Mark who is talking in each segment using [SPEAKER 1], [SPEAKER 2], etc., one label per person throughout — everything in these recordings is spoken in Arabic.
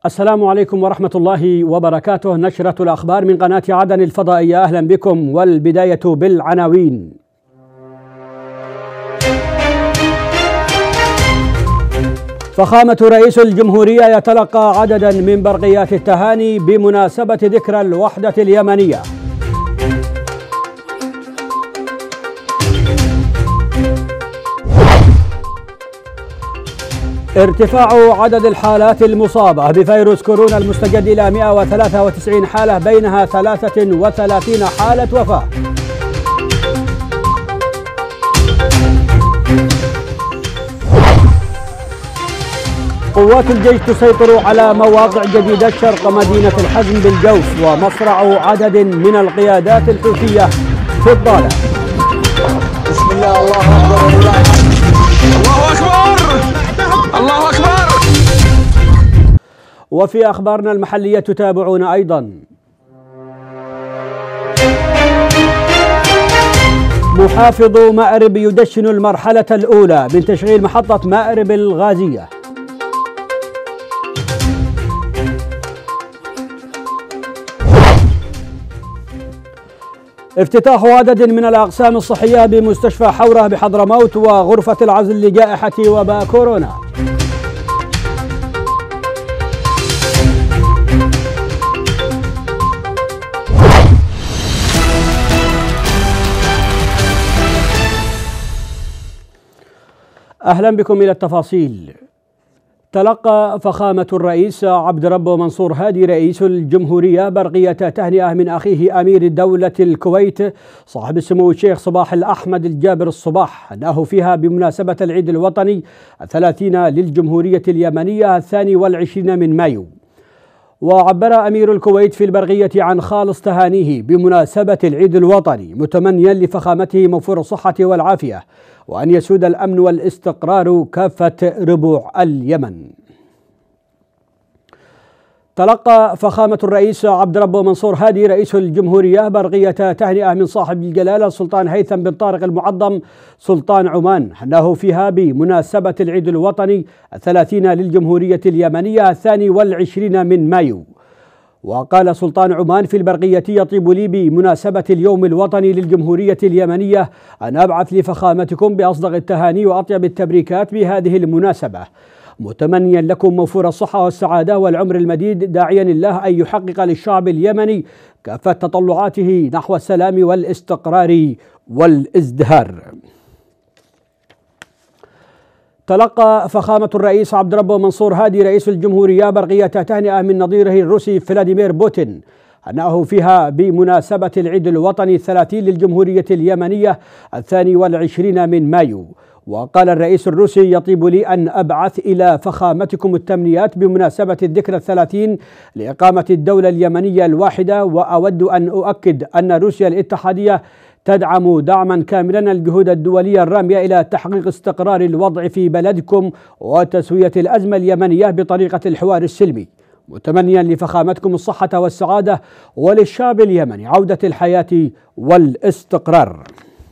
[SPEAKER 1] السلام عليكم ورحمة الله وبركاته. نشرة الأخبار من قناة عدن الفضائية، أهلا بكم، والبداية بالعناوين. فخامة رئيس الجمهورية يتلقى عددا من برقيات التهاني بمناسبة ذكرى الوحدة اليمنية. ارتفاع عدد الحالات المصابة بفيروس كورونا المستجد إلى 193 حالة، بينها 33 حالة وفاة. قوات الجيش تسيطر على مواقع جديدة شرق مدينة الحزم بالجوف، ومصرع عدد من القيادات الحوثية في الضالة.
[SPEAKER 2] بسم الله، الله أكبر، الله أكبر، الله أكبر.
[SPEAKER 1] وفي أخبارنا المحلية تتابعون أيضا: محافظ مأرب يدشن المرحلة الأولى من تشغيل محطة مأرب الغازية. افتتاح عدد من الأقسام الصحية بمستشفى حورة بحضرموت وغرفة العزل لجائحة وباء كورونا. أهلا بكم إلى التفاصيل. تلقى فخامة الرئيس عبد ربه منصور هادي رئيس الجمهورية برقية تهنئة من أخيه أمير الدولة الكويت صاحب السمو الشيخ صباح الأحمد الجابر الصباح، أنه فيها بمناسبة العيد الوطني 30 للجمهورية اليمنية 22 من مايو. وعبر أمير الكويت في البرقية عن خالص تهانيه بمناسبة العيد الوطني، متمنيا لفخامته موفور الصحة والعافية، وأن يسود الأمن والاستقرار كافة ربوع اليمن. تلقى فخامة الرئيس عبد ربه منصور هادي رئيس الجمهورية برقية تهنئة من صاحب الجلالة السلطان هيثم بن طارق المعظم سلطان عمان، أنه فيها بمناسبة العيد الوطني 30 للجمهورية اليمنية 22 من مايو. وقال سلطان عمان في البرقية: يطيب لي بمناسبة اليوم الوطني للجمهورية اليمنية أن أبعث لفخامتكم بأصدق التهاني وأطيب التبريكات بهذه المناسبة، متمنيا لكم موفور الصحة والسعادة والعمر المديد، داعيا الله أن يحقق للشعب اليمني كافة تطلعاته نحو السلام والاستقرار والازدهار. تلقى فخامة الرئيس عبد ربه منصور هادي رئيس الجمهورية برقية تهنئة من نظيره الروسي فلاديمير بوتين، أنه فيها بمناسبة العيد الوطني 30 للجمهورية اليمنية 22 من مايو. وقال الرئيس الروسي: يطيب لي أن أبعث إلى فخامتكم التمنيات بمناسبة الذكرى 30 لإقامة الدولة اليمنية الواحدة، وأود أن أؤكد أن روسيا الاتحادية تدعم دعما كاملا الجهود الدولية الرامية إلى تحقيق استقرار الوضع في بلدكم وتسوية الأزمة اليمنية بطريقة الحوار السلمي، متمنيا لفخامتكم الصحة والسعادة وللشعب اليمني عودة الحياة والاستقرار.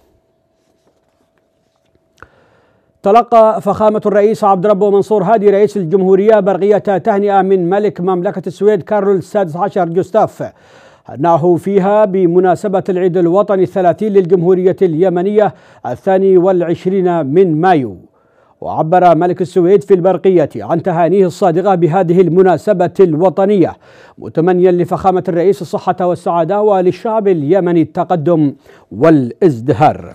[SPEAKER 1] تلقى فخامة الرئيس عبد ربه منصور هادي رئيس الجمهورية برقية تهنئة من ملك مملكة السويد كارل السادس عشر جوستاف، أنه فيها بمناسبة العيد الوطني 30 للجمهورية اليمنية 22 من مايو. وعبر ملك السويد في البرقية عن تهانيه الصادقة بهذه المناسبة الوطنية، متمنيا لفخامة الرئيس الصحة والسعادة وللشعب اليمني التقدم والازدهار.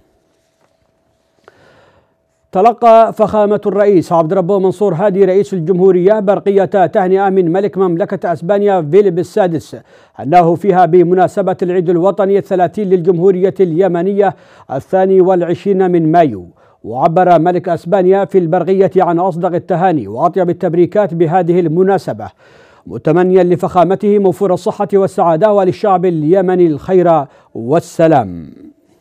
[SPEAKER 1] تلقى فخامة الرئيس عبد ربه منصور هادي رئيس الجمهورية برقية تهنئة من ملك مملكة أسبانيا فيليب السادس، أنه فيها بمناسبة العيد الوطني 30 للجمهورية اليمنية 22 من مايو. وعبر ملك أسبانيا في البرقية عن أصدق التهاني وأطيب التبريكات بهذه المناسبة، متمنيا لفخامته موفور الصحة والسعادة وللشعب اليمني الخير والسلام.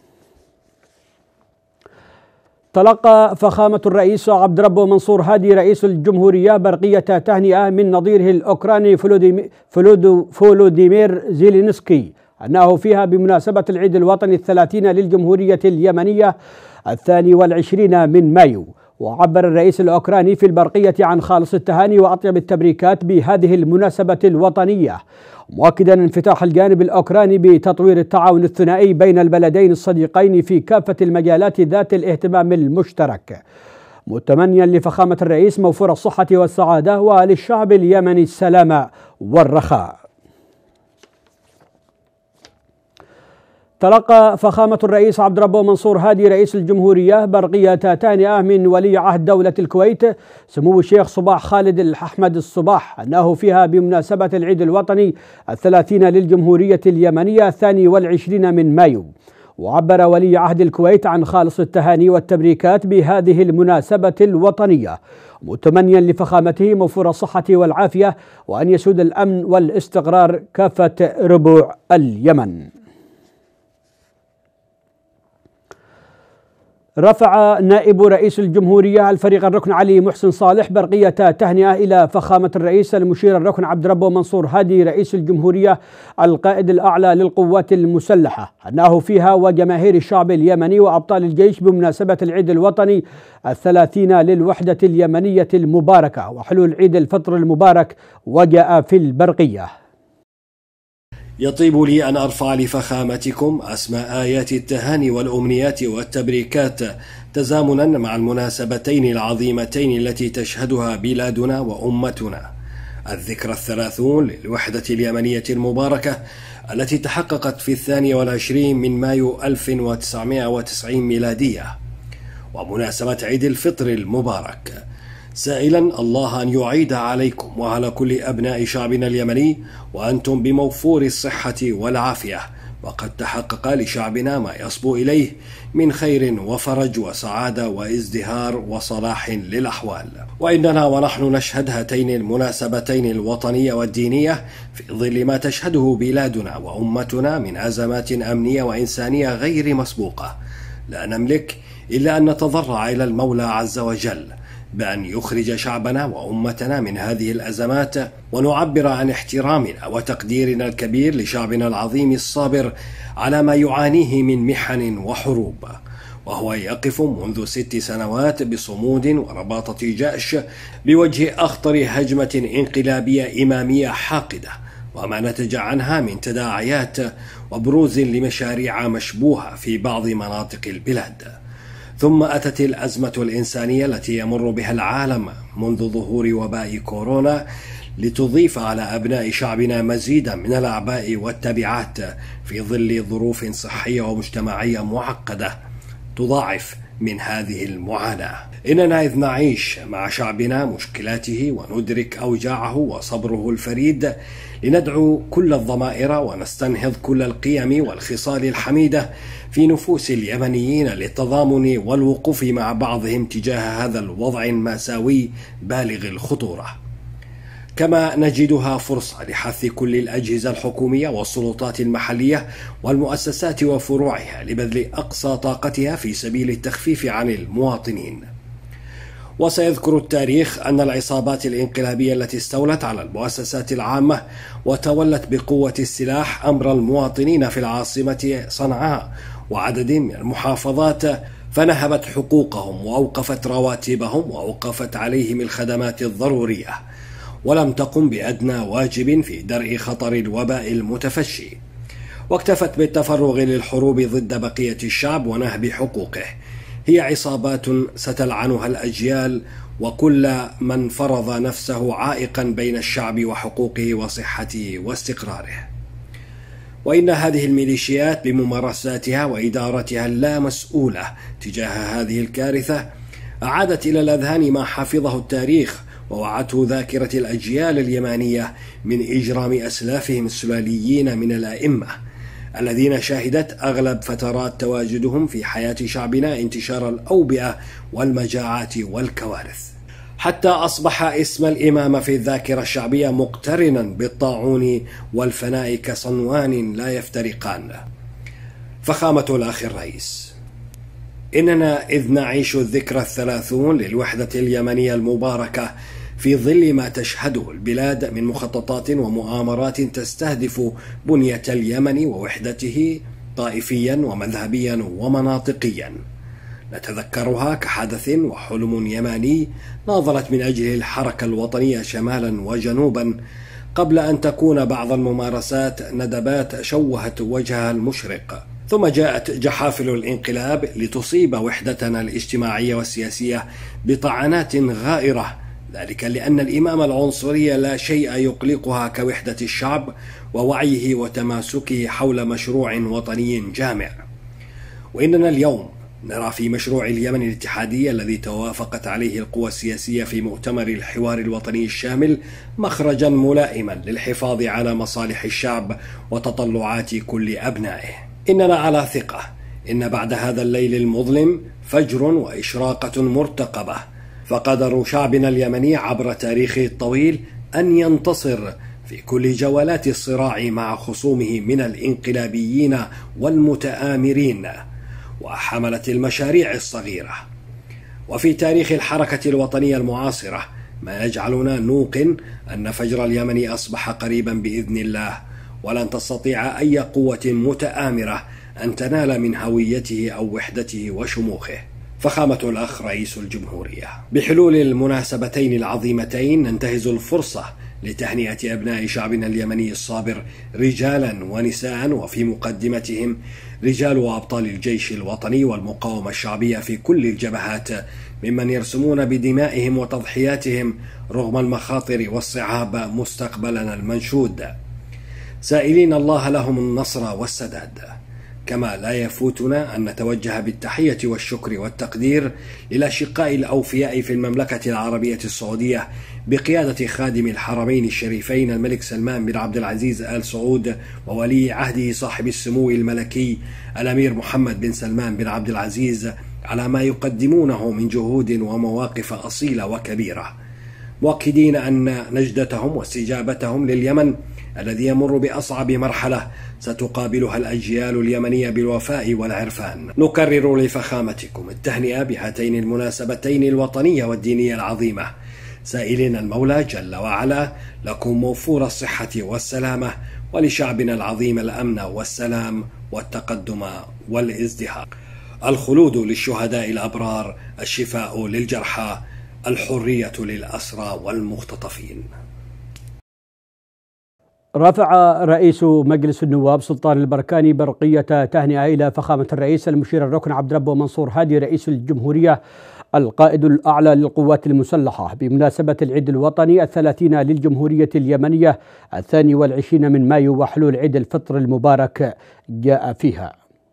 [SPEAKER 1] تلقى فخامة الرئيس عبد ربه منصور هادي رئيس الجمهورية برقية تهنئة من نظيره الأوكراني فولوديمير زيلينسكي، أنه فيها بمناسبة العيد الوطني 30 للجمهورية اليمنية 22 من مايو. وعبر الرئيس الأوكراني في البرقية عن خالص التهاني وأطيب التبريكات بهذه المناسبة الوطنية، مؤكدا انفتاح الجانب الأوكراني بتطوير التعاون الثنائي بين البلدين الصديقين في كافة المجالات ذات الاهتمام المشترك، متمنيا لفخامة الرئيس موفور الصحة والسعادة وللشعب اليمني السلام والرخاء. تلقى فخامة الرئيس عبد الرب منصور هادي رئيس الجمهورية برقية تهنئة من ولي عهد دولة الكويت سمو الشيخ صباح خالد الأحمد الصباح، أنه فيها بمناسبة العيد الوطني 30 للجمهورية اليمنية 22 من مايو. وعبر ولي عهد الكويت عن خالص التهاني والتبريكات بهذه المناسبة الوطنية، متمنيا لفخامته موفور الصحة والعافية وأن يسود الأمن والاستقرار كافة ربوع اليمن. رفع نائب رئيس الجمهورية الفريق الركن علي محسن صالح برقية تهنئة إلى فخامة الرئيس المشير الركن عبد الرب منصور هادي رئيس الجمهورية القائد الأعلى للقوات المسلحة، أنه فيها وجماهير الشعب اليمني وأبطال الجيش بمناسبة العيد الوطني 30 للوحدة اليمنية المباركة وحلول عيد الفطر المبارك، وجاء في البرقية.
[SPEAKER 3] يطيب لي أن أرفع لفخامتكم أسمى آيات التهاني والأمنيات والتبريكات تزامنا مع المناسبتين العظيمتين التي تشهدها بلادنا وأمتنا، الذكرى 30 للوحدة اليمنية المباركة التي تحققت في 22 من مايو 1990 ميلادية، ومناسبة عيد الفطر المبارك، سائلا الله أن يعيد عليكم وعلى كل أبناء شعبنا اليمني وأنتم بموفور الصحة والعافية، وقد تحقق لشعبنا ما يصبو إليه من خير وفرج وسعادة وازدهار وصلاح للأحوال. وإننا ونحن نشهد هاتين المناسبتين الوطنية والدينية في ظل ما تشهده بلادنا وأمتنا من أزمات أمنية وإنسانية غير مسبوقة، لا نملك إلا أن نتضرع إلى المولى عز وجل بأن يخرج شعبنا وأمتنا من هذه الأزمات، ونعبر عن احترامنا وتقديرنا الكبير لشعبنا العظيم الصابر على ما يعانيه من محن وحروب، وهو يقف منذ 6 سنوات بصمود ورباطة جأش بوجه أخطر هجمة انقلابية إمامية حاقدة وما نتج عنها من تداعيات وبروز لمشاريع مشبوهة في بعض مناطق البلاد. ثم أتت الأزمة الإنسانية التي يمر بها العالم منذ ظهور وباء كورونا لتضيف على أبناء شعبنا مزيدا من الأعباء والتبعات في ظل ظروف صحية ومجتمعية معقدة تضاعف من هذه المعاناة. إننا إذ نعيش مع شعبنا مشكلاته وندرك أوجاعه وصبره الفريد لندعو كل الضمائر ونستنهض كل القيم والخصال الحميدة في نفوس اليمنيين للتضامن والوقوف مع بعضهم تجاه هذا الوضع المأساوي بالغ الخطورة، كما نجدها فرصة لحث كل الأجهزة الحكومية والسلطات المحلية والمؤسسات وفروعها لبذل أقصى طاقتها في سبيل التخفيف عن المواطنين. وسيذكر التاريخ أن العصابات الانقلابية التي استولت على المؤسسات العامة وتولت بقوة السلاح أمر المواطنين في العاصمة صنعاء وعدد من المحافظات فنهبت حقوقهم وأوقفت رواتبهم وأوقفت عليهم الخدمات الضرورية، ولم تقم بأدنى واجب في درء خطر الوباء المتفشي، واكتفت بالتفرغ للحروب ضد بقية الشعب ونهب حقوقه. هي عصابات ستلعنها الأجيال وكل من فرض نفسه عائقا بين الشعب وحقوقه وصحته واستقراره. وإن هذه الميليشيات بممارساتها وإدارتها اللامسؤولة تجاه هذه الكارثة أعادت إلى الأذهان ما حفظه التاريخ ووعته ذاكرة الأجيال اليمانية من إجرام أسلافهم السلاليين من الأئمة الذين شهدت أغلب فترات تواجدهم في حياة شعبنا انتشار الأوبئة والمجاعات والكوارث، حتى أصبح اسم الإمامة في الذاكرة الشعبية مقترنا بالطاعون والفناء كصنوان لا يفترقان. فخامة الأخ الرئيس، إننا إذ نعيش الذكرى 30 للوحدة اليمنية المباركة في ظل ما تشهده البلاد من مخططات ومؤامرات تستهدف بنية اليمن ووحدته طائفيا ومذهبيا ومناطقيا، نتذكرها كحدث وحلم يماني ناضلت من أجله الحركة الوطنية شمالا وجنوبا، قبل أن تكون بعض الممارسات ندبات شوهت وجهها المشرق. ثم جاءت جحافل الانقلاب لتصيب وحدتنا الاجتماعية والسياسية بطعنات غائرة، ذلك لأن الإمامة العنصرية لا شيء يقلقها كوحدة الشعب ووعيه وتماسكه حول مشروع وطني جامع. وإننا اليوم نرى في مشروع اليمن الاتحادي الذي توافقت عليه القوى السياسية في مؤتمر الحوار الوطني الشامل مخرجا ملائما للحفاظ على مصالح الشعب وتطلعات كل أبنائه. إننا على ثقة إن بعد هذا الليل المظلم فجر وإشراقة مرتقبة، فقدر شعبنا اليمني عبر تاريخه الطويل أن ينتصر في كل جولات الصراع مع خصومه من الانقلابيين والمتآمرين وحملة المشاريع الصغيرة. وفي تاريخ الحركة الوطنية المعاصرة ما يجعلنا نوقن أن فجر اليمن أصبح قريبا بإذن الله، ولن تستطيع أي قوة متآمرة أن تنال من هويته أو وحدته وشموخه. فخامة الأخ رئيس الجمهورية، بحلول المناسبتين العظيمتين ننتهز الفرصة لتهنئة أبناء شعبنا اليمني الصابر رجالا ونساء، وفي مقدمتهم رجال وأبطال الجيش الوطني والمقاومة الشعبية في كل الجبهات، ممن يرسمون بدمائهم وتضحياتهم رغم المخاطر والصعاب مستقبلنا المنشود، سائلين الله لهم النصر والسداد. كما لا يفوتنا أن نتوجه بالتحية والشكر والتقدير للأشقاء الأوفياء في المملكة العربية السعودية بقيادة خادم الحرمين الشريفين الملك سلمان بن عبد العزيز آل سعود وولي عهده صاحب السمو الملكي الأمير محمد بن سلمان بن عبد العزيز على ما يقدمونه من جهود ومواقف أصيلة وكبيرة، مؤكدين أن نجدتهم واستجابتهم لليمن الذي يمر بأصعب مرحلة ستقابلها الأجيال اليمنية بالوفاء والعرفان. نكرر لفخامتكم التهنئة بهاتين المناسبتين الوطنية والدينية العظيمة، سائلين المولى جل وعلا لكم موفور الصحة والسلامة، ولشعبنا العظيم الأمن والسلام والتقدم والازدهار. الخلود للشهداء الأبرار، الشفاء للجرحى، الحرية للأسرى والمختطفين.
[SPEAKER 1] رفع رئيس مجلس النواب سلطان البركاني برقية تهنئة إلى فخامة الرئيس المشير الركن عبد ربه منصور هادي رئيس الجمهورية القائد الأعلى للقوات المسلحة بمناسبة العيد الوطني 30 للجمهورية اليمنية 22 من مايو وحلول عيد الفطر المبارك جاء فيها.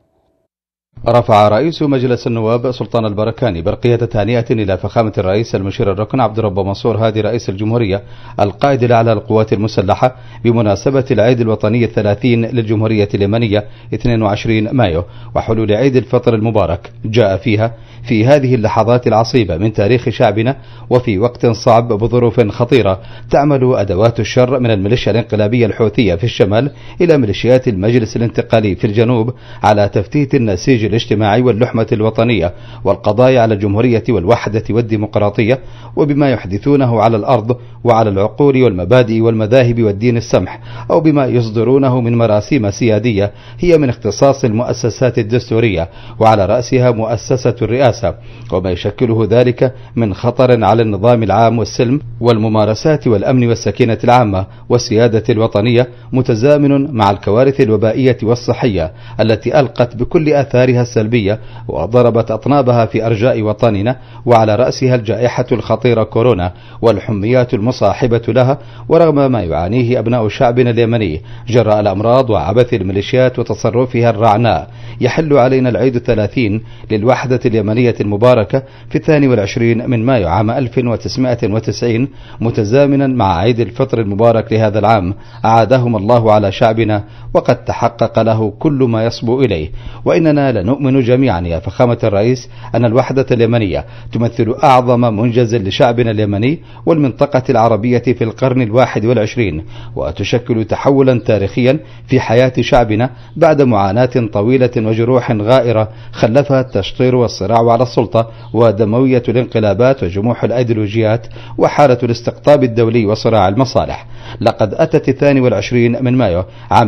[SPEAKER 4] رفع رئيس مجلس النواب سلطان البركاني برقية تهنئة إلى فخامة الرئيس المشير الركن عبد ربه منصور هادي رئيس الجمهورية القائد الأعلى للقوات المسلحة بمناسبة العيد الوطني 30 للجمهورية اليمنية 22 مايو وحلول عيد الفطر المبارك جاء فيها في هذه اللحظات العصيبة من تاريخ شعبنا وفي وقت صعب بظروف خطيرة تعمل أدوات الشر من الميليشيا الانقلابية الحوثية في الشمال إلى ميليشيات المجلس الانتقالي في الجنوب على تفتيت النسيج الاجتماعي واللحمة الوطنية والقضايا على الجمهورية والوحدة والديمقراطية، وبما يحدثونه على الأرض وعلى العقول والمبادئ والمذاهب والدين السمح، أو بما يصدرونه من مراسيم سيادية هي من اختصاص المؤسسات الدستورية وعلى رأسها مؤسسة الرئاسة، وما يشكله ذلك من خطر على النظام العام والسلم والممارسات والأمن والسكينة العامة والسيادة الوطنية، متزامن مع الكوارث الوبائية والصحية التي ألقت بكل آثارها السلبية وضربت أطنابها في أرجاء وطننا، وعلى رأسها الجائحة الخطيرة كورونا والحميات المصاحبة لها، ورغم ما يعانيه أبناء شعبنا اليمني جراء الأمراض وعبث الميليشيات وتصرفها الرعناء، يحل علينا العيد 30 للوحدة اليمنية المباركة في 22 من مايو عام 1990 متزامنا مع عيد الفطر المبارك لهذا العام أعادهم الله على شعبنا وقد تحقق له كل ما يصبو إليه. وإننا لنؤمن جميعا يا فخامة الرئيس أن الوحدة اليمنية تمثل أعظم منجز لشعبنا اليمني والمنطقة العربية في القرن 21، وتشكل تحولا تاريخيا في حياة شعبنا بعد معاناة طويلة وجروح غائرة خلفها التشطير والصراع على السلطة ودموية الانقلابات وجموح الأيديولوجيات وحالة الاستقطاب الدولي وصراع المصالح. لقد أتت 22 من مايو عام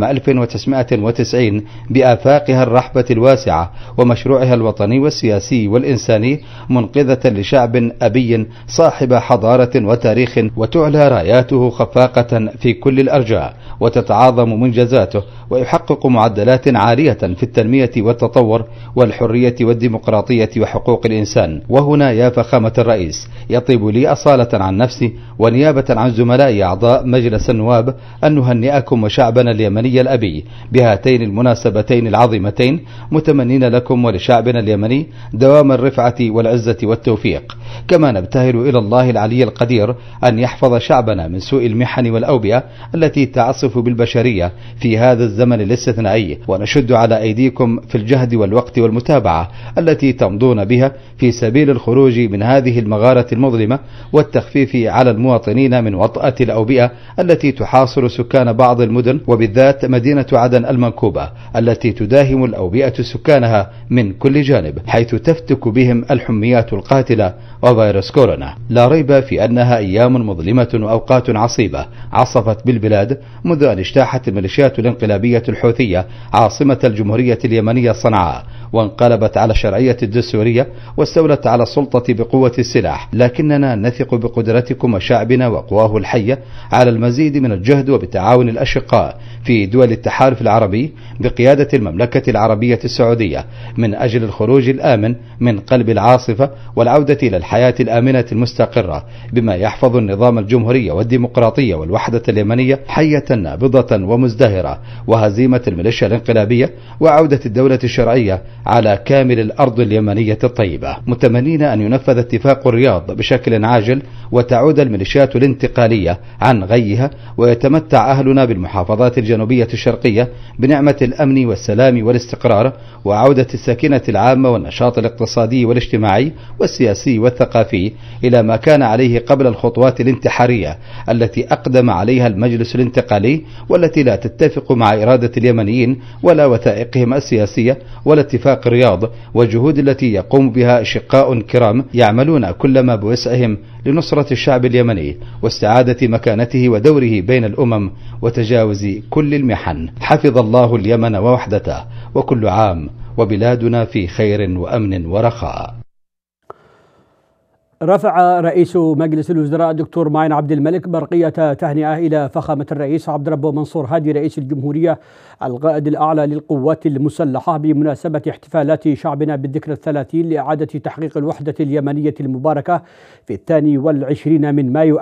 [SPEAKER 4] 1990 بآفاقها الرحبة الواسعة ومشروعها الوطني والسياسي والإنساني منقذة لشعب أبي صاحب حضارة وتاريخ، وتعلى راياته خفاقة في كل الأرجاء، وتتعاظم منجزاته، ويحقق معدلات عالية في التنمية والتطور والحرية والديمقراطية وحقوق الإنسان. وهنا يا فخامة الرئيس يطيب لي أصالة عن نفسي ونيابة عن زملائي أعضاء مجلس النواب أن نهنئكم وشعبنا اليمني الأبي بهاتين المناسبتين العظيمتين، متمنين لكم ولشعبنا اليمني دوام الرفعة والعزة والتوفيق. كما نبتهل إلى الله العلي القدير أن يحفظ شعبنا من سوء المحن والأوبئة التي تعصف بالبشرية في هذا الزمن الاستثنائي، ونشد على أيديكم في الجهد والوقت والمتابعة التي تمضون بها في سبيل الخروج من هذه المغارة المظلمة والتخفيف على المواطنين من وطأة الأوبئة التي تحاصر سكان بعض المدن، وبالذات مدينة عدن المنكوبة التي تداهم الأوبئة سكانها من كل جانب، حيث تفتك بهم الحميات القاتلة وفيروس كورونا. لا ريب في أنها أيام مظلمة وأوقات عصيبة عصفت بالبلاد منذ أن اجتاحت الميليشيات الانقلابية الحوثية عاصمة الجمهورية اليمنية صنعاء، وانقلبت على الشرعية الدستورية واستولت على السلطة بقوة السلاح. لكننا نثق بقدرتكم وشعبنا وقواه الحية على المزيد من الجهد وبتعاون الأشقاء في دول التحالف العربي بقيادة المملكة العربية السعودية من أجل الخروج الآمن من قلب العاصفة والعودة إلى الحياة الآمنة المستقرة، بما يحفظ النظام الجمهورية والديمقراطية والوحدة اليمنية حية نابضة ومزدهرة، وهزيمة الميليشيا الانقلابية وعودة الدولة الشرعية على كامل الأرض اليمنية الطيبة، متمنين أن ينفذ اتفاق الرياض بشكل عاجل وتعود الميليشيات الانتقالية عن غيها، ويتمتع أهلنا بالمحافظات الجنوبية الشرقية بنعمة الأمن والسلام والاستقرار، وعودة السكينة العامة والنشاط الاقتصادي والاجتماعي والسياسي والثقافي إلى ما كان عليه قبل الخطوات الانتحارية التي أقدم عليها المجلس الانتقالي، والتي لا تتفق مع إرادة اليمنيين ولا وثائقهم السياسية ولا اتفاق الرياض والجهود التي يقوم بها أشقاء كرام يعملون كل ما بوسعهم لنصرة الشعب اليمني واستعادة مكانته ودوره بين الأمم وتجاوز كل المحن. حفظ الله اليمن ووحدته، وكل عام وبلادنا في خير وأمن ورخاء.
[SPEAKER 1] رفع رئيس مجلس الوزراء الدكتور معين عبد الملك برقية تهنئة إلى فخامة الرئيس عبد ربه منصور هادي رئيس الجمهورية القائد الأعلى للقوات المسلحة بمناسبة احتفالات شعبنا بالذكرى 30 لإعادة تحقيق الوحدة اليمنية المباركة في 22 من مايو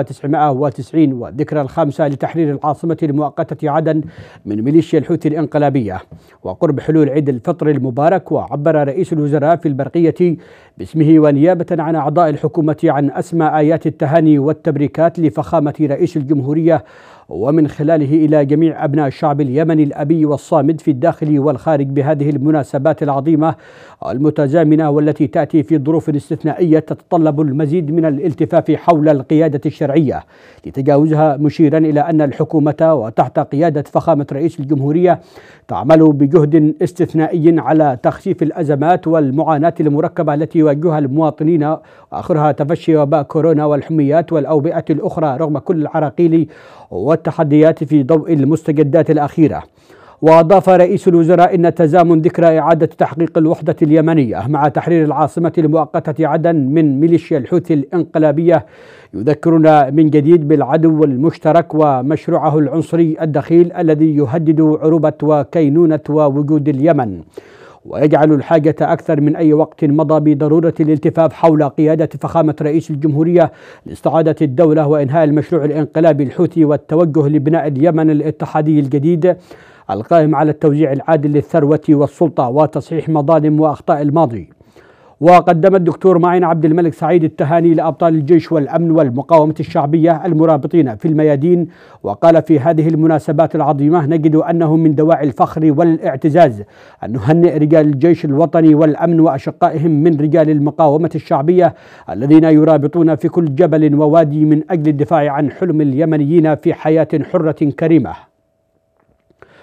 [SPEAKER 1] 1990 والذكرى 5 لتحرير العاصمة المؤقتة عدن من ميليشيا الحوثي الانقلابية وقرب حلول عيد الفطر المبارك. وعبر رئيس الوزراء في البرقية باسمه ونيابة عن أعضاء الحكومة عن أسمى آيات التهاني والتبريكات لفخامة رئيس الجمهورية ومن خلاله إلى جميع أبناء الشعب اليمني الأبي والصامد في الداخل والخارج بهذه المناسبات العظيمة المتزامنة والتي تأتي في ظروف استثنائية تتطلب المزيد من الالتفاف حول القيادة الشرعية لتجاوزها، مشيرا إلى أن الحكومة وتحت قيادة فخامة رئيس الجمهورية تعمل بجهد استثنائي على تخفيف الأزمات والمعاناة المركبة التي يواجهها المواطنين، وآخرها تفشي وباء كورونا والحميات والأوبئة الأخرى رغم كل العراقيل والتحديات في ضوء المستجدات الأخيرة. وأضاف رئيس الوزراء إن تزامن ذكرى إعادة تحقيق الوحدة اليمنية مع تحرير العاصمة المؤقتة عدن من ميليشيا الحوثي الانقلابية يذكرنا من جديد بالعدو المشترك ومشروعه العنصري الدخيل الذي يهدد عروبة وكينونة ووجود اليمن، ويجعل الحاجة أكثر من أي وقت مضى بضرورة الالتفاف حول قيادة فخامة رئيس الجمهورية لاستعادة الدولة وإنهاء المشروع الانقلابي الحوثي والتوجه لبناء اليمن الاتحادي الجديد القائم على التوزيع العادل للثروة والسلطة وتصحيح مظالم وأخطاء الماضي. وقدم الدكتور معين عبد الملك سعيد التهاني لأبطال الجيش والأمن والمقاومة الشعبية المرابطين في الميادين، وقال في هذه المناسبات العظيمة نجد أنه من دواعي الفخر والاعتزاز أن نهنئ رجال الجيش الوطني والأمن وأشقائهم من رجال المقاومة الشعبية الذين يرابطون في كل جبل ووادي من أجل الدفاع عن حلم اليمنيين في حياة حرة كريمة.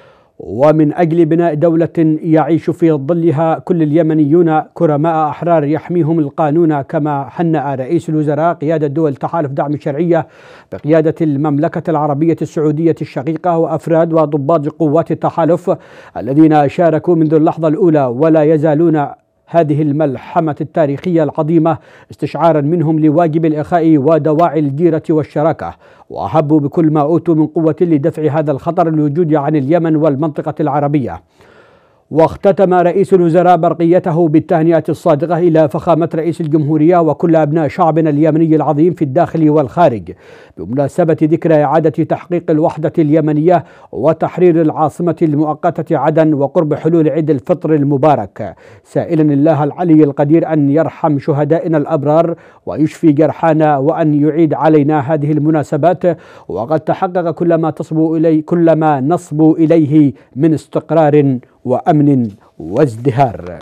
[SPEAKER 1] ومن أجل بناء دولة يعيش في ظلها كل اليمنيون كرماء أحرار يحميهم القانون، كما هنأ رئيس الوزراء قيادة دول تحالف دعم الشرعية بقيادة المملكة العربية السعودية الشقيقة وأفراد وضباط قوات التحالف الذين شاركوا منذ اللحظة الأولى ولا يزالون هذه الملحمة التاريخية العظيمة استشعارا منهم لواجب الإخاء ودواعي الجيرة والشراكة، وأحبوا بكل ما أوتوا من قوة لدفع هذا الخطر الوجود عن اليمن والمنطقة العربية. واختتم رئيس الوزراء برقيته بالتهنئة الصادقة إلى فخامة رئيس الجمهورية وكل أبناء شعبنا اليمني العظيم في الداخل والخارج بمناسبة ذكرى إعادة تحقيق الوحدة اليمنية وتحرير العاصمة المؤقتة عدن وقرب حلول عيد الفطر المبارك، سائلا الله العلي القدير أن يرحم شهدائنا الأبرار ويشفي جرحانا وأن يعيد علينا هذه المناسبات وقد تحقق كل ما نصبو إليه من استقرار وأمن وازدهار.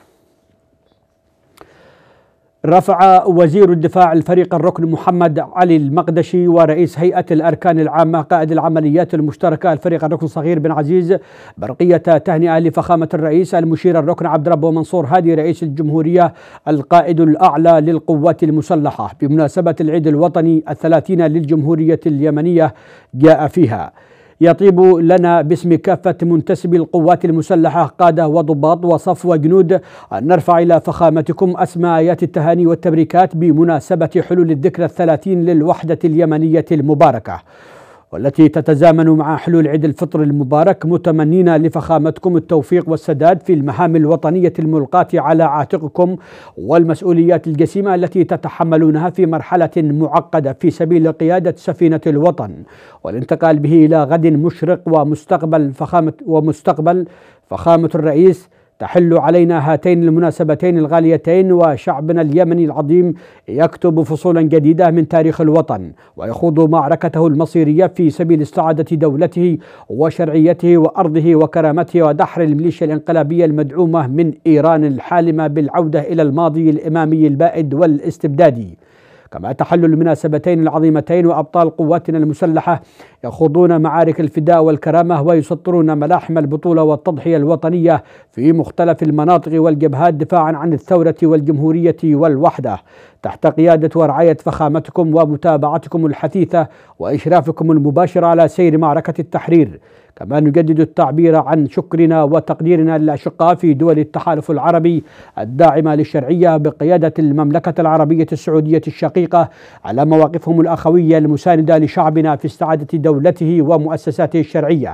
[SPEAKER 1] رفع وزير الدفاع الفريق الركن محمد علي المقدشي ورئيس هيئة الأركان العامة قائد العمليات المشتركة الفريق الركن صغير بن عزيز برقية تهنئة لفخامة الرئيس المشير الركن عبد ربه منصور هادي رئيس الجمهورية القائد الأعلى للقوات المسلحة بمناسبة العيد الوطني 30 للجمهورية اليمنية جاء فيها. يطيب لنا باسم كافة منتسبي القوات المسلحة قادة وضباط وصف وجنود أن نرفع إلى فخامتكم أسمى آيات التهاني والتبريكات بمناسبة حلول الذكرى 30 للوحدة اليمنية المباركة، والتي تتزامن مع حلول عيد الفطر المبارك، متمنين لفخامتكم التوفيق والسداد في المهام الوطنية الملقاة على عاتقكم والمسؤوليات الجسيمة التي تتحملونها في مرحلة معقدة في سبيل قيادة سفينة الوطن والانتقال به إلى غد مشرق ومستقبل فخامة الرئيس. تحل علينا هاتين المناسبتين الغاليتين وشعبنا اليمني العظيم يكتب فصولا جديدة من تاريخ الوطن ويخوض معركته المصيرية في سبيل استعادة دولته وشرعيته وأرضه وكرامته ودحر الميليشيا الانقلابية المدعومة من إيران الحالمة بالعودة إلى الماضي الإمامي البائد والاستبدادي. كما تحل المناسبتين العظيمتين وأبطال قواتنا المسلحة يخوضون معارك الفداء والكرامة ويسطرون ملاحم البطولة والتضحية الوطنية في مختلف المناطق والجبهات دفاعا عن الثورة والجمهورية والوحدة تحت قيادة ورعاية فخامتكم ومتابعتكم الحثيثة وإشرافكم المباشر على سير معركة التحرير. كما نجدد التعبير عن شكرنا وتقديرنا للأشقاء في دول التحالف العربي الداعمة للشرعية بقيادة المملكة العربية السعودية الشقيقة على مواقفهم الأخوية المساندة لشعبنا في استعادة دولته ومؤسساته الشرعية.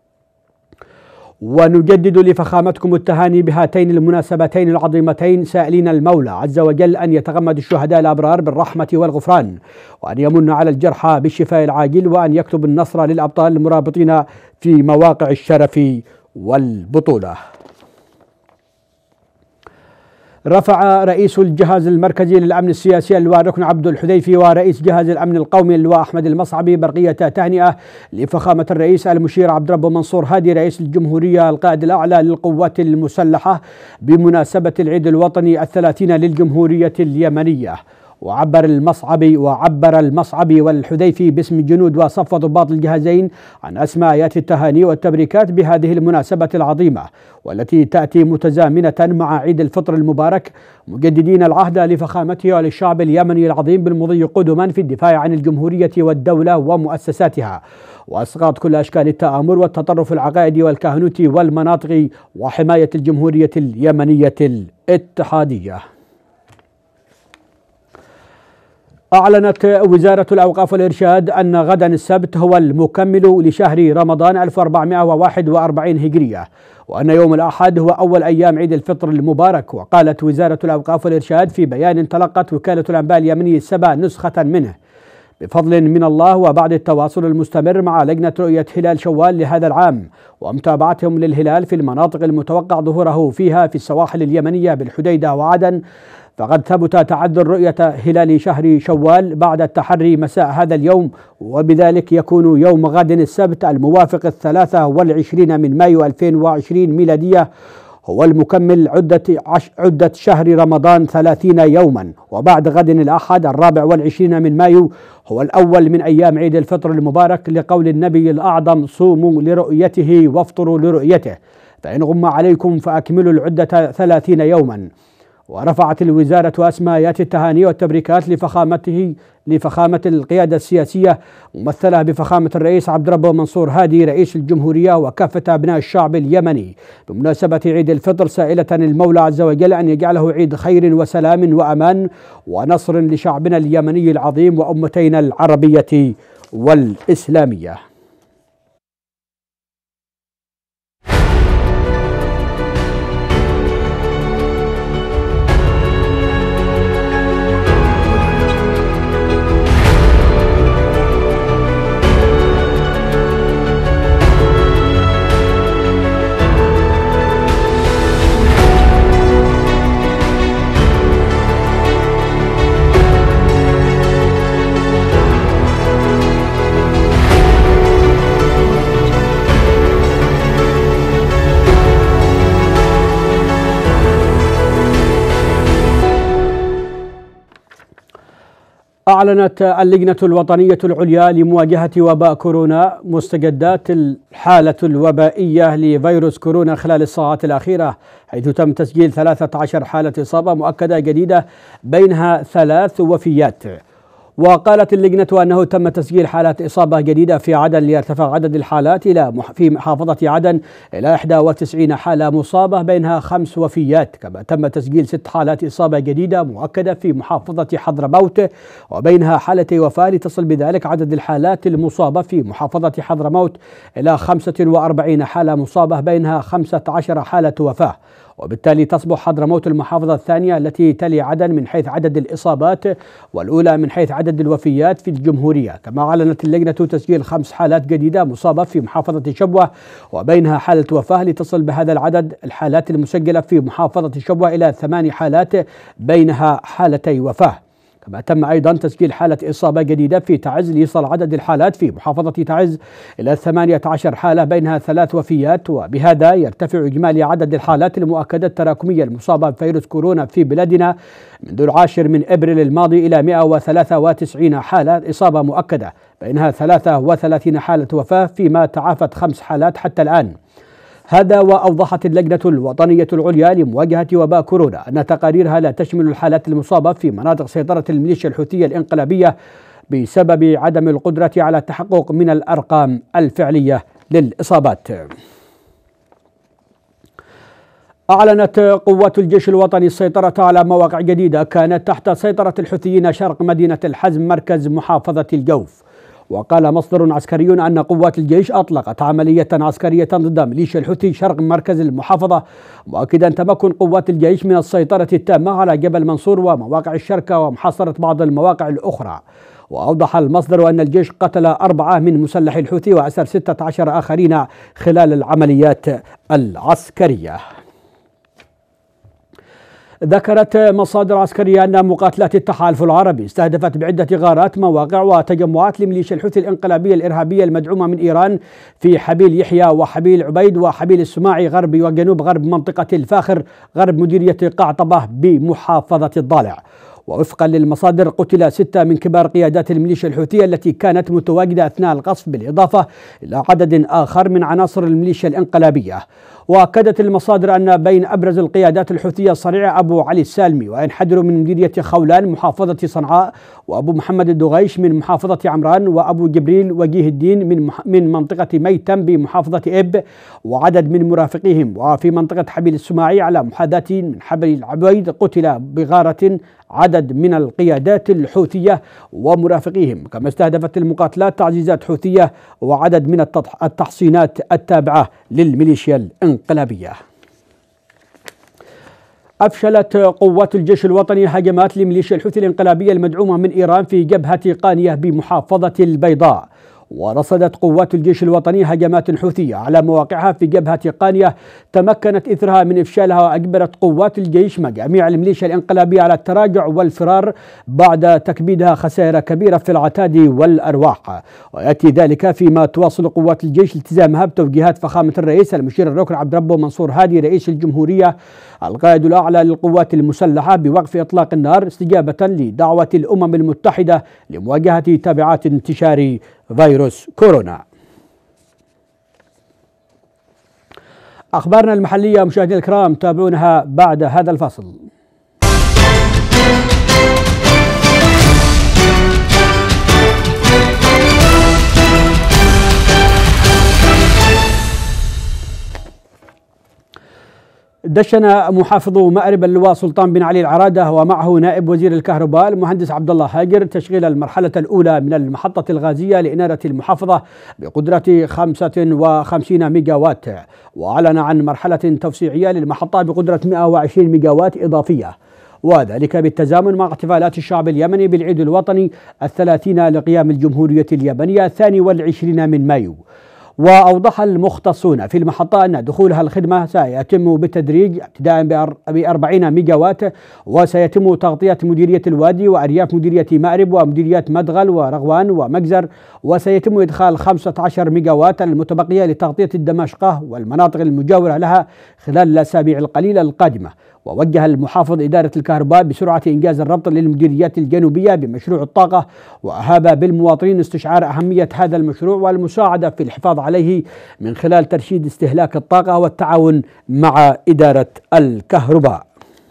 [SPEAKER 1] ونجدد لفخامتكم التهاني بهاتين المناسبتين العظيمتين سائلين المولى عز وجل أن يتغمد الشهداء الأبرار بالرحمة والغفران وأن يمن على الجرحى بالشفاء العاجل وأن يكتب النصر للأبطال المرابطين في مواقع الشرف والبطولة. رفع رئيس الجهاز المركزي للأمن السياسي اللواء الركن عبد الحذيفي ورئيس جهاز الأمن القومي اللواء أحمد المصعبي برقية تهنئة لفخامة الرئيس المشير عبد ربه منصور هادي رئيس الجمهورية القائد الأعلى للقوات المسلحة بمناسبة العيد الوطني 30 للجمهورية اليمنية. وعبر المصعبي والحذيفي باسم جنود وصف ضباط الجهازين عن أسمى آيات التهاني والتبريكات بهذه المناسبة العظيمة والتي تأتي متزامنة مع عيد الفطر المبارك، مجددين العهد لفخامته وللشعب اليمني العظيم بالمضي قدما في الدفاع عن الجمهورية والدولة ومؤسساتها وإسقاط كل أشكال التآمر والتطرف العقائدي والكهنوتي والمناطق وحماية الجمهورية اليمنية الاتحادية. أعلنت وزارة الأوقاف والإرشاد أن غدا السبت هو المكمل لشهر رمضان 1441 هجرية، وأن يوم الأحد هو أول أيام عيد الفطر المبارك. وقالت وزارة الأوقاف والإرشاد في بيان تلقت وكالة الأنباء اليمني السبا نسخة منه بفضل من الله وبعد التواصل المستمر مع لجنة رؤية هلال شوال لهذا العام ومتابعتهم للهلال في المناطق المتوقع ظهوره فيها في السواحل اليمنية بالحديدة وعدن، فقد ثبت تعذر رؤية هلال شهر شوال بعد التحري مساء هذا اليوم، وبذلك يكون يوم غد السبت الموافق 23 من مايو 2020 ميلادية هو المكمل عدة شهر رمضان 30 يوما، وبعد غد الأحد 24 من مايو هو الأول من أيام عيد الفطر المبارك، لقول النبي الأعظم: صوموا لرؤيته وافطروا لرؤيته، فإن غم عليكم فأكملوا العدة 30 يوما. ورفعت الوزارة أسماءات التهاني والتبريكات لفخامة القيادة السياسية ممثلة بفخامة الرئيس عبد ربه منصور هادي رئيس الجمهورية وكافة أبناء الشعب اليمني بمناسبة عيد الفطر، سائلة المولى عز وجل أن يجعله عيد خير وسلام وأمان ونصر لشعبنا اليمني العظيم وأمتينا العربية والإسلامية. أعلنت اللجنة الوطنية العليا لمواجهة وباء كورونا مستجدات الحالة الوبائية لفيروس كورونا خلال الساعات الأخيرة، حيث تم تسجيل 13 حالة إصابة مؤكدة جديدة بينها 3 وفيات. وقالت اللجنة أنه تم تسجيل حالات إصابة جديدة في عدن، ليرتفع عدد الحالات في محافظة عدن إلى 91 حالة مصابة بينها 5 وفيات. كما تم تسجيل 6 حالات إصابة جديدة مؤكدة في محافظة حضرموت وبينها حالة وفاة، لتصل بذلك عدد الحالات المصابة في محافظة حضرموت إلى 45 حالة مصابة بينها 15 حالة وفاة، وبالتالي تصبح حضرموت المحافظة الثانية التي تلي عدن من حيث عدد الإصابات، والأولى من حيث عدد الوفيات في الجمهورية. كما أعلنت اللجنة تسجيل 5 حالات جديدة مصابة في محافظة شبوة وبينها حالة وفاة، لتصل بهذا العدد الحالات المسجلة في محافظة شبوة إلى 8 حالات بينها حالتي وفاة. كما تم أيضا تسجيل حالة إصابة جديدة في تعز، ليصل عدد الحالات في محافظة تعز إلى 18 حالة بينها 3 وفيات، وبهذا يرتفع إجمالي عدد الحالات المؤكدة التراكمية المصابة بفيروس كورونا في بلادنا منذ 10 من أبريل الماضي إلى 193 حالة إصابة مؤكدة بينها 33 حالة وفاة، فيما تعافت 5 حالات حتى الآن. هذا وأوضحت اللجنة الوطنية العليا لمواجهة وباء كورونا أن تقاريرها لا تشمل الحالات المصابة في مناطق سيطرة الميليشيا الحوثية الانقلابية بسبب عدم القدرة على التحقق من الأرقام الفعلية للإصابات. أعلنت قوات الجيش الوطني السيطرة على مواقع جديدة كانت تحت سيطرة الحوثيين شرق مدينة الحزم مركز محافظة الجوف. وقال مصدر عسكري أن قوات الجيش أطلقت عملية عسكرية ضد ميليشيا الحوثي شرق مركز المحافظة، مؤكدا تمكن قوات الجيش من السيطرة التامة على جبل منصور ومواقع الشركة ومحاصرة بعض المواقع الأخرى. وأوضح المصدر أن الجيش قتل 4 من مسلحي الحوثي وأسر 16 آخرين خلال العمليات العسكرية. ذكرت مصادر عسكرية أن مقاتلات التحالف العربي استهدفت بعدة غارات مواقع وتجمعات لميليشيا الحوثي الانقلابية الإرهابية المدعومة من إيران في حبيل يحيى وحبيل عبيد وحبيل السماعي غرب وجنوب غرب منطقة الفاخر غرب مديرية قعطبة بمحافظة الضالع. ووفقا للمصادر قتل 6 من كبار قيادات الميليشيا الحوثية التي كانت متواجدة أثناء القصف، بالإضافة إلى عدد آخر من عناصر الميليشيا الانقلابية. وأكدت المصادر أن بين أبرز القيادات الحوثية الصريع أبو علي السالمي وينحدر من مديرية خولان محافظة صنعاء، وأبو محمد الدغيش من محافظة عمران، وأبو جبريل وجيه الدين من منطقة ميتم بمحافظة إب، وعدد من مرافقيهم. وفي منطقة حبيل السماعي على محاذاة من حبيل العبيد قتل بغارة عدد من القيادات الحوثية ومرافقيهم. كما استهدفت المقاتلات تعزيزات حوثية وعدد من التحصينات التابعة للميليشيا الانقلابية. أفشلت قوات الجيش الوطني هجمات لميليشيا الحوثي الانقلابية المدعومة من إيران في جبهة قانية بمحافظة البيضاء. ورصدت قوات الجيش الوطني هجمات حوثية على مواقعها في جبهة قانية تمكنت إثرها من إفشالها، وأجبرت قوات الجيش مجاميع الميليشيا الانقلابية على التراجع والفرار بعد تكبيدها خسائر كبيرة في العتاد والأرواح. ويأتي ذلك فيما تواصل قوات الجيش التزامها بتوجيهات فخامة الرئيس المشير الركن عبد ربه منصور هادي رئيس الجمهورية القائد الأعلى للقوات المسلحة بوقف إطلاق النار استجابة لدعوة الأمم المتحدة لمواجهة تبعات انتشار فيروس كورونا. أخبارنا المحلية مشاهدينا الكرام تابعونها بعد هذا الفاصل. دشن محافظ مأرب اللواء سلطان بن علي العرادة ومعه نائب وزير الكهرباء المهندس عبد الله هاجر تشغيل المرحلة الأولى من المحطة الغازية لإنارة المحافظة بقدرة 55 ميجا وات، وأعلن عن مرحلة توسيعية للمحطة بقدرة 120 ميجا وات إضافية، وذلك بالتزامن مع احتفالات الشعب اليمني بالعيد الوطني 30 لقيام الجمهورية اليابانية 22 من مايو. وأوضح المختصون في المحطة أن دخولها الخدمة سيتم بالتدريج ابتداء ب40 ميجا وات، وسيتم تغطية مديرية الوادي وأرياف مديرية مأرب ومديريات مدغل ورغوان ومجزر، وسيتم إدخال 15 ميجا وات المتبقية لتغطية الدمشقة والمناطق المجاورة لها خلال الأسابيع القليلة القادمة. ووجه المحافظ إدارة الكهرباء بسرعة إنجاز الربط للمديريات الجنوبية بمشروع الطاقة، وأهاب بالمواطنين استشعار أهمية هذا المشروع والمساعدة في الحفاظ عليه من خلال ترشيد استهلاك الطاقة والتعاون مع إدارة الكهرباء.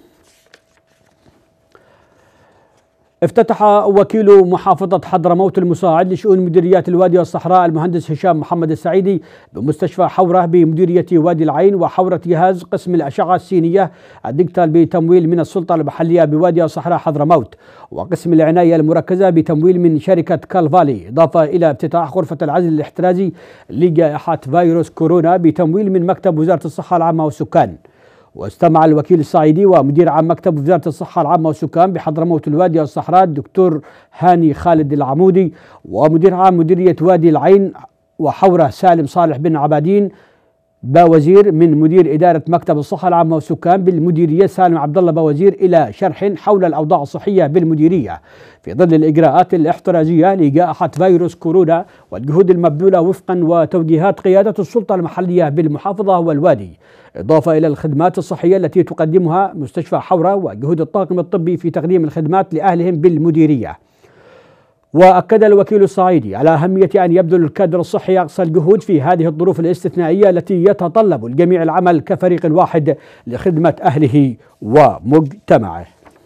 [SPEAKER 1] افتتح وكيل محافظة حضرموت المساعد لشؤون مديريات الوادي والصحراء المهندس هشام محمد السعيدي بمستشفى حورة بمديرية وادي العين وحورة جهاز قسم الأشعة السينية الديجيتال بتمويل من السلطة المحلية بوادي والصحراء حضرموت، وقسم العناية المركزة بتمويل من شركة كالفالي، إضافة إلى افتتاح غرفة العزل الاحترازي لجائحة فيروس كورونا بتمويل من مكتب وزارة الصحة العامة والسكان. واستمع الوكيل الصعيدي ومدير عام مكتب وزارة الصحة العامة والسكان بحضرموت الوادي والصحراء الدكتور هاني خالد العمودي، ومدير عام مديرية وادي العين وحورة سالم صالح بن عبادين باوزير من مدير إدارة مكتب الصحة العامة والسكان بالمديرية سالم عبد الله باوزير إلى شرح حول الأوضاع الصحية بالمديرية في ظل الإجراءات الاحترازية لجائحة فيروس كورونا والجهود المبذولة وفقا وتوجيهات قيادة السلطة المحلية بالمحافظة والوادي، إضافة إلى الخدمات الصحية التي تقدمها مستشفى حورة وجهود الطاقم الطبي في تقديم الخدمات لأهلهم بالمديرية. وأكد الوكيل الصعيدي على أهمية أن يبذل الكادر الصحي أقصى الجهود في هذه الظروف الاستثنائية التي يتطلب الجميع العمل كفريق واحد لخدمة أهله ومجتمعه.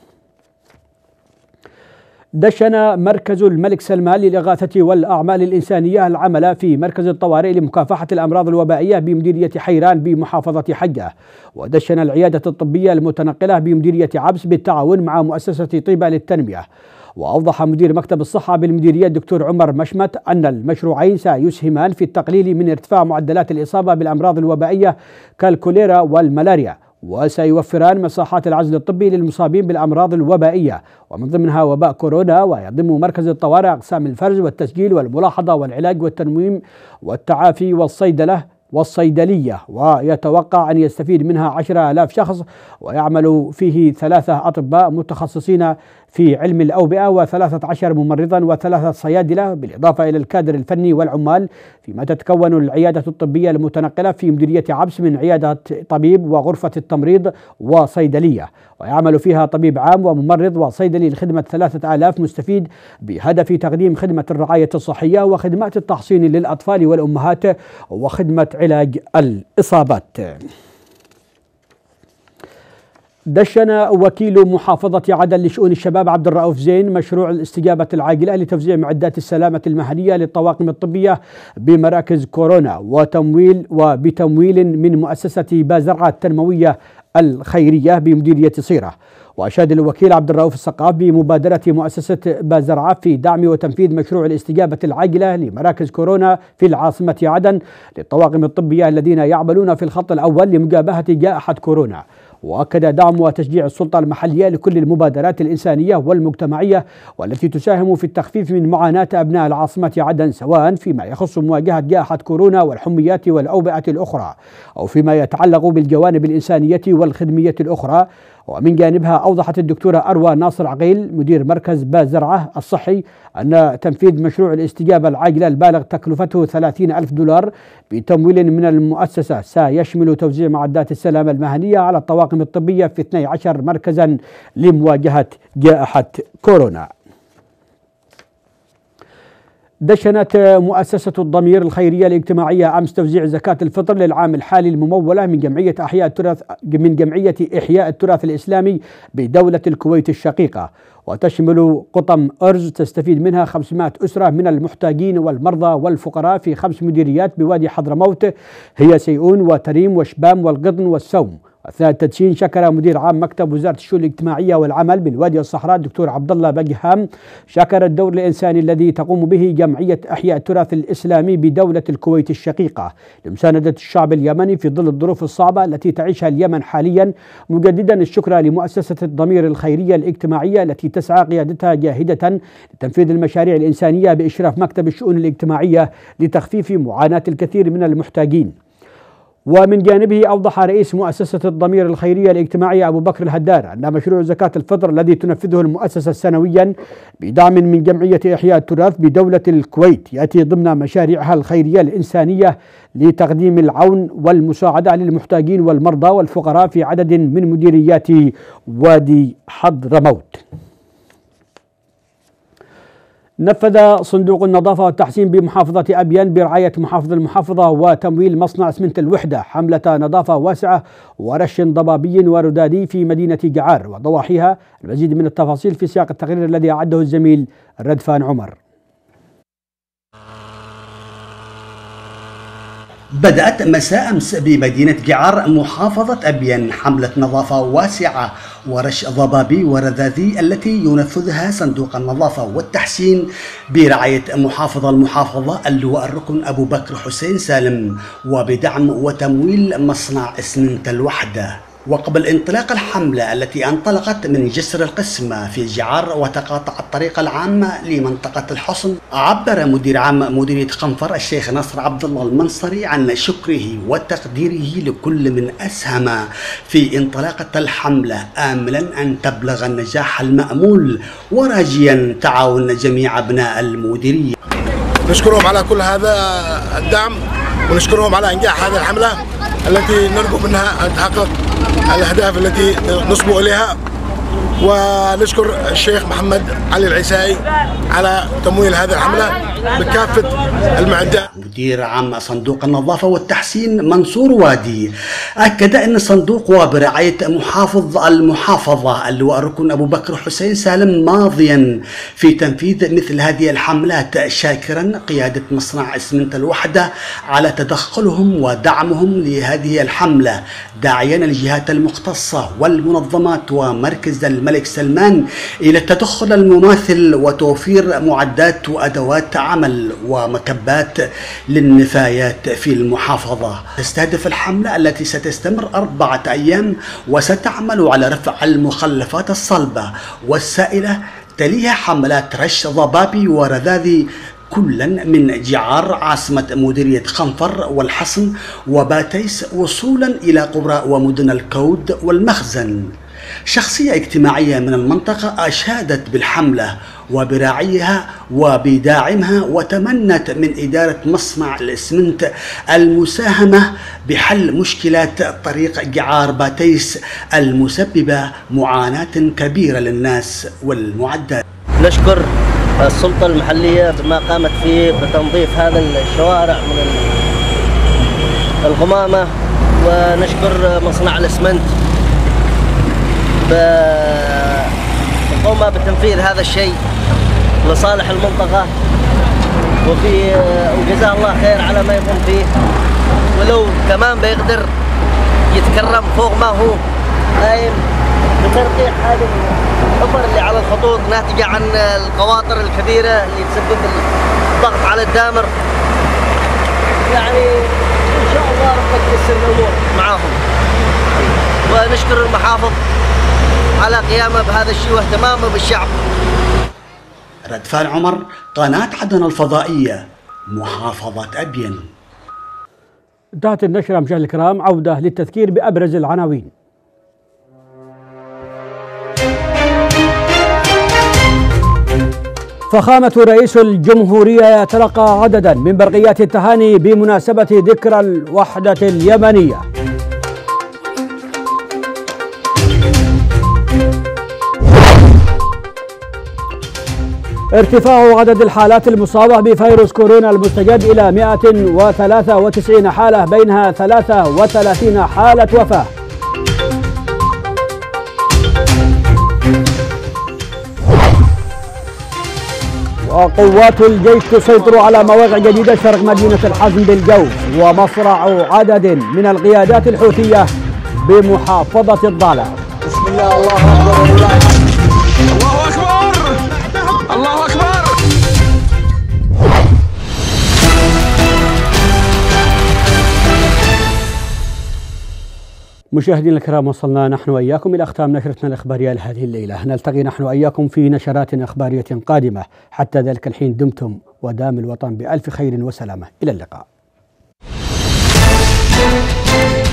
[SPEAKER 1] دشن مركز الملك سلمان للإغاثة والأعمال الإنسانية العمل في مركز الطوارئ لمكافحة الأمراض الوبائية بمديرية حيران بمحافظة حجة، ودشن العيادة الطبية المتنقلة بمديرية عبس بالتعاون مع مؤسسة طيبة للتنمية. وأوضح مدير مكتب الصحة بالمديرية الدكتور عمر مشمت أن المشروعين سيسهمان في التقليل من ارتفاع معدلات الإصابة بالأمراض الوبائية كالكوليرا والملاريا، وسيوفران مساحات العزل الطبي للمصابين بالأمراض الوبائية ومن ضمنها وباء كورونا. ويضم مركز الطوارئ أقسام الفرز والتسجيل والملاحظة والعلاج والتنويم والتعافي والصيدلية، ويتوقع أن يستفيد منها 10,000 شخص، ويعمل فيه 3 أطباء متخصصين في علم الأوبئة و13 ممرضا و3 صيادلة بالإضافة إلى الكادر الفني والعمال، فيما تتكون العيادة الطبية المتنقلة في مديرية عبس من عيادة طبيب وغرفة التمريض وصيدلية، ويعمل فيها طبيب عام وممرض وصيدلي لخدمة 3000 مستفيد بهدف تقديم خدمة الرعاية الصحية وخدمات التحصين للأطفال والأمهات وخدمة علاج الإصابات. دشن وكيل محافظة عدن لشؤون الشباب عبد الرؤوف زين مشروع الاستجابة العاجلة لتوزيع معدات السلامة المهنية للطواقم الطبية بمراكز كورونا وبتمويل من مؤسسة بازرعة التنموية الخيرية بمديرية صيرة. وأشاد الوكيل عبد الرؤوف السقاف بمبادرة مؤسسة بازرعة في دعم وتنفيذ مشروع الاستجابة العاجلة لمراكز كورونا في العاصمة عدن للطواقم الطبية الذين يعملون في الخط الأول لمجابهة جائحة كورونا. وأكد دعم وتشجيع السلطة المحلية لكل المبادرات الإنسانية والمجتمعية والتي تساهم في التخفيف من معاناة أبناء العاصمة عدن، سواء فيما يخص مواجهة جائحة كورونا والحميات والأوبئة الأخرى أو فيما يتعلق بالجوانب الإنسانية والخدمية الأخرى. ومن جانبها أوضحت الدكتورة أروى ناصر عقيل مدير مركز بازرعة الصحي أن تنفيذ مشروع الاستجابة العاجلة البالغ تكلفته 30,000 دولار بتمويل من المؤسسة سيشمل توزيع معدات السلامة المهنية على الطواقم الطبية في 12 مركزا لمواجهة جائحة كورونا. دشنت مؤسسة الضمير الخيرية الاجتماعية أمس توزيع زكاة الفطر للعام الحالي الممولة من جمعية إحياء التراث الإسلامي بدولة الكويت الشقيقة، وتشمل قطم أرز تستفيد منها 500 أسرة من المحتاجين والمرضى والفقراء في 5 مديريات بوادي حضرموت هي سيئون وتريم وشبام والقطن والسوم. أثناء التدشين شكر مدير عام مكتب وزارة الشؤون الاجتماعية والعمل بالوادي الصحراء الدكتور عبد الله بقهام شكر الدور الإنساني الذي تقوم به جمعية إحياء التراث الإسلامي بدولة الكويت الشقيقة لمساندة الشعب اليمني في ظل الظروف الصعبة التي تعيشها اليمن حاليا، مجددا الشكر لمؤسسة الضمير الخيرية الاجتماعية التي تسعى قيادتها جاهدة لتنفيذ المشاريع الإنسانية بإشراف مكتب الشؤون الاجتماعية لتخفيف معاناة الكثير من المحتاجين. ومن جانبه أوضح رئيس مؤسسة الضمير الخيرية الاجتماعية أبو بكر الهدار أن مشروع زكاة الفطر الذي تنفذه المؤسسة سنويا بدعم من جمعية إحياء التراث بدولة الكويت يأتي ضمن مشاريعها الخيرية الإنسانية لتقديم العون والمساعدة للمحتاجين والمرضى والفقراء في عدد من مديريات وادي حضرموت. نفذ صندوق النظافة والتحسين بمحافظة أبين برعاية محافظ المحافظة وتمويل مصنع اسمنت الوحدة حملة نظافة واسعة ورش ضبابي وردادي في مدينة جعار وضواحيها. المزيد من التفاصيل في سياق التقرير الذي أعده الزميل ردفان عمر.
[SPEAKER 5] بدأت مساء أمس بمدينة جعار محافظة أبين حملة نظافة واسعة ورش ضبابي ورذاذي التي ينفذها صندوق النظافة والتحسين برعاية محافظ المحافظة اللواء الركن أبو بكر حسين سالم وبدعم وتمويل مصنع اسمنت الوحدة. وقبل انطلاق الحملة التي انطلقت من جسر القسمة في جعار وتقاطع الطريق العام لمنطقة الحصن، عبر مدير عام مديرية قنفر الشيخ نصر عبد الله المنصري عن شكره وتقديره لكل من أسهم في انطلاقة الحملة، آملا أن تبلغ النجاح المأمول وراجيا تعاون جميع أبناء المديرية.
[SPEAKER 6] نشكرهم على كل هذا الدعم ونشكرهم على إنجاح هذه الحملة التي نرجو منها أن تحقق الأهداف التي نصبو إليها، ونشكر الشيخ محمد علي العيسائي على تمويل هذه الحملة بكافة المعدات.
[SPEAKER 5] مدير عام صندوق النظافة والتحسين منصور وادي أكد أن الصندوق وبرعاية محافظ المحافظة اللواء الركن أبو بكر حسين سالم ماضيا في تنفيذ مثل هذه الحملات، شاكرا قيادة مصنع اسمنت الوحدة على تدخلهم ودعمهم لهذه الحملة، داعيا الجهات المختصة والمنظمات ومركز الملك سلمان إلى التدخل المماثل وتوفير معدات وأدوات عمل ومكبات للنفايات في المحافظة. تستهدف الحملة التي ستستمر 4 أيام وستعمل على رفع المخلفات الصلبة والسائلة، تليها حملات رش ضبابي ورذاذي كلا من جعار عاصمة مديرية قنفر والحصن وباتيس وصولا إلى قرى ومدن الكود والمخزن. شخصية اجتماعية من المنطقة أشادت بالحملة وبراعيها وبداعمها، وتمنت من إدارة مصنع الإسمنت المساهمة بحل مشكلات طريق جعار باتيس المسببة معاناة كبيرة للناس والمعدات.
[SPEAKER 7] نشكر السلطة المحلية بما قامت فيه بتنظيف هذا الشوارع من الغمامة، ونشكر مصنع الإسمنت بقومه بتنفيذ هذا الشيء لصالح المنطقة، وجزاه الله خير على ما يقوم فيه، ولو كمان بيقدر يتكرم فوق ما هو قايم بترقيع هذه الحفر اللي على الخطوط ناتجة عن القواطر الكبيرة اللي تسبب الضغط على الدامر. يعني إن شاء الله ربك ييسر الأمور معاهم، ونشكر المحافظ على قيامه بهذا الشيء واهتمامه بالشعب.
[SPEAKER 5] ردفان عمر، قناة عدن الفضائية، محافظة أبين.
[SPEAKER 1] انتهت النشرة مشاهدينا الكرام، عودة للتذكير بأبرز العناوين. فخامة رئيس الجمهورية يتلقى عددا من برقيات التهاني بمناسبة ذكرى الوحدة اليمنية. ارتفاع عدد الحالات المصابة بفيروس كورونا المستجد إلى 193 حالة، بينها 33 حالة وفاة. وقوات الجيش تسيطر على مواقع جديدة شرق مدينة الحزم بالجوف، ومصرع عدد من القيادات الحوثية بمحافظة الضالع.
[SPEAKER 2] بسم الله، الله أكبر ولله الحمد. الله أكبر، الله أكبر.
[SPEAKER 1] مشاهدينا الكرام، وصلنا نحن وإياكم إلى ختام نشرتنا الإخبارية لهذه الليلة. نلتقي نحن وإياكم في نشرات إخبارية قادمة. حتى ذلك الحين دمتم ودام الوطن بألف خير وسلامة. إلى اللقاء.